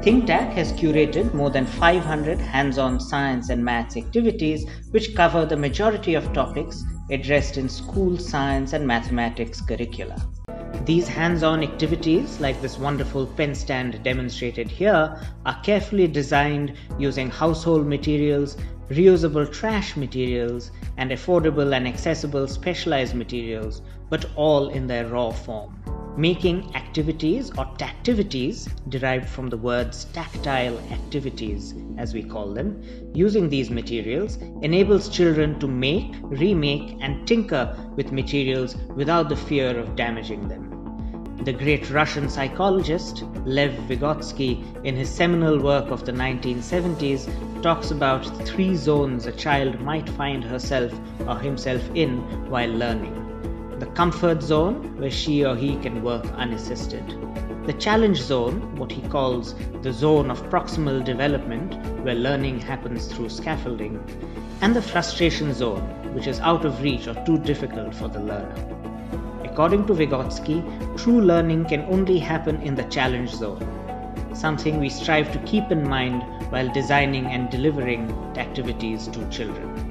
ThinkTac has curated more than 500 hands-on science and maths activities which cover the majority of topics addressed in school science and mathematics curricula. These hands-on activities, like this wonderful pen stand demonstrated here, are carefully designed using household materials, reusable trash materials, and affordable and accessible specialized materials, but all in their raw form. Making activities or tactivities, derived from the words tactile activities as we call them, using these materials enables children to make, remake and tinker with materials without the fear of damaging them. The great Russian psychologist Lev Vygotsky, in his seminal work of the 1970s, talks about 3 zones a child might find herself or himself in while learning. The comfort zone, where she or he can work unassisted. The challenge zone, what he calls the zone of proximal development, where learning happens through scaffolding. And the frustration zone, which is out of reach or too difficult for the learner. According to Vygotsky, true learning can only happen in the challenge zone, something we strive to keep in mind while designing and delivering activities to children.